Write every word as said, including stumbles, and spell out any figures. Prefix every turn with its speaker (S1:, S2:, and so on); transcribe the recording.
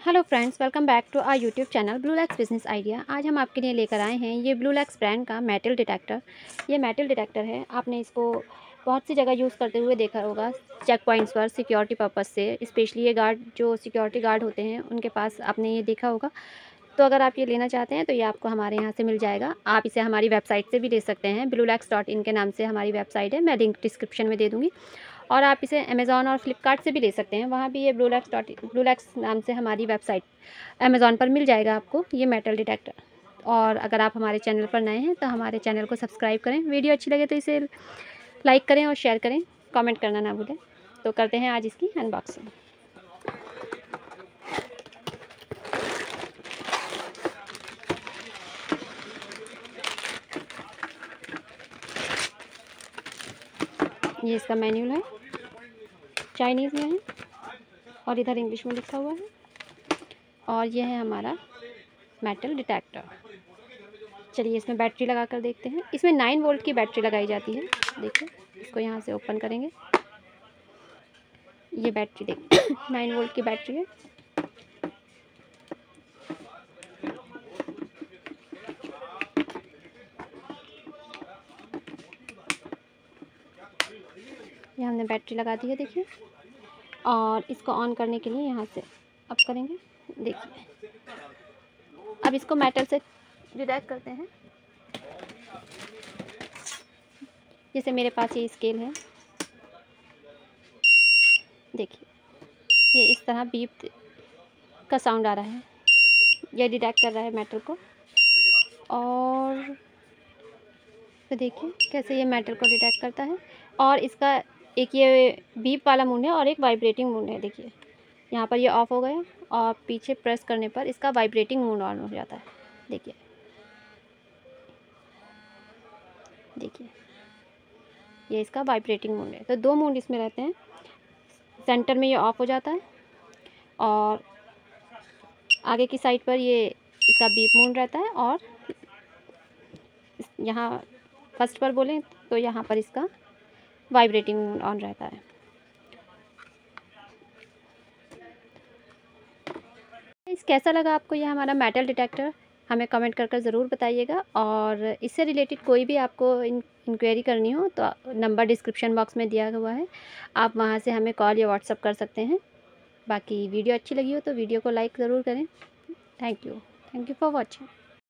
S1: Hello friends, welcome back to our YouTube channel Bluelux business idea. आज हम आपके लिए लेकर आए हैं ये ब्लूलैक्स ब्रांड का मेटल डिटेक्टर। ये मेटल डिटेक्टर है, आपने इसको बहुत सी जगह यूज़ करते हुए देखा होगा, चेक पॉइंट्स पर सिक्योरिटी पर्पस से। स्पेशली ये गार्ड जो सिक्योरिटी गार्ड होते हैं उनके पास आपने ये देखा होगा। तो अगर आप ये लेना चाहते हैं तो ये आपको हमारे यहाँ से मिल जाएगा। आप इसे हमारी वेबसाइट से भी ले सकते हैं, ब्लूलैक्स डॉट इन के नाम से हमारी वेबसाइट है, मैं लिंक डिस्क्रिप्शन में दे दूँगी। और आप इसे अमेज़ॉन और फ्लिपकार्ट से भी ले सकते हैं, वहाँ भी ये ब्लूलैक्स डॉट ब्लूलैक्स नाम से हमारी वेबसाइट अमेज़ॉन पर मिल जाएगा आपको ये मेटल डिटेक्टर। और अगर आप हमारे चैनल पर नए हैं तो हमारे चैनल को सब्सक्राइब करें, वीडियो अच्छी लगे तो इसे लाइक करें और शेयर करें, कमेंट करना ना भूलें। तो करते हैं आज इसकी अनबॉक्सिंग। ये इसका मैनुअल है, चाइनीज़ में है और इधर इंग्लिश में लिखा हुआ है। और ये है हमारा मेटल डिटेक्टर। चलिए इसमें बैटरी लगा कर देखते हैं। इसमें नाइन वोल्ट की बैटरी लगाई जाती है। देखिए इसको यहाँ से ओपन करेंगे, ये बैटरी देखिए नाइन वोल्ट की बैटरी है। ये हमने बैटरी लगा दी है, देखिए। और इसको ऑन करने के लिए यहाँ से अप करेंगे, देखिए। अब इसको मेटल से डिटेक्ट करते हैं। जैसे मेरे पास ये स्केल है, देखिए ये इस तरह बीप का साउंड आ रहा है, ये डिटेक्ट कर रहा है मेटल को। और तो देखिए कैसे ये मेटल को डिटेक्ट करता है। और इसका एक ये बीप वाला मूड है और एक वाइब्रेटिंग मूड है। देखिए यहाँ पर ये ऑफ हो गया और पीछे प्रेस करने पर इसका वाइब्रेटिंग मूड ऑन हो जाता है। देखिए देखिए ये इसका वाइब्रेटिंग मूड है। तो दो मूड इसमें रहते हैं, सेंटर में ये ऑफ हो जाता है और आगे की साइड पर ये इसका बीप मूड रहता है। और यहाँ फर्स्ट पर बोलें तो यहाँ पर इसका वाइब्रेटिंग मूड ऑन रहता है। इस कैसा लगा आपको ये हमारा मेटल डिटेक्टर, हमें कमेंट कर कर ज़रूर बताइएगा। और इससे रिलेटेड कोई भी आपको इंक्वायरी करनी हो तो नंबर डिस्क्रिप्शन बॉक्स में दिया हुआ है, आप वहाँ से हमें कॉल या व्हाट्सअप कर सकते हैं। बाकी वीडियो अच्छी लगी हो तो वीडियो को लाइक ज़रूर करें। Thank you thank you for watching.